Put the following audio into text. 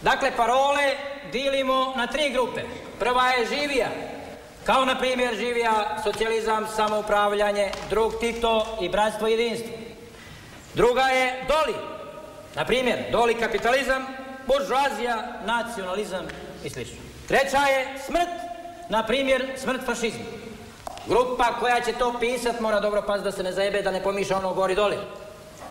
Dakle, parole dilimo na 3 grupe. Prva je živija, kao na primjer živija socijalizam, samoupravljanje, drug Tito i bratstvo i jedinstvo. Druga je doli, na primjer doli kapitalizam, buržoazija, nacionalizam i sl. Treća je smrt, na primjer smrt fašizma. Grupa koja će to pisat mora dobro paziti da se ne zajebe, da ne pomiša ono gori doli.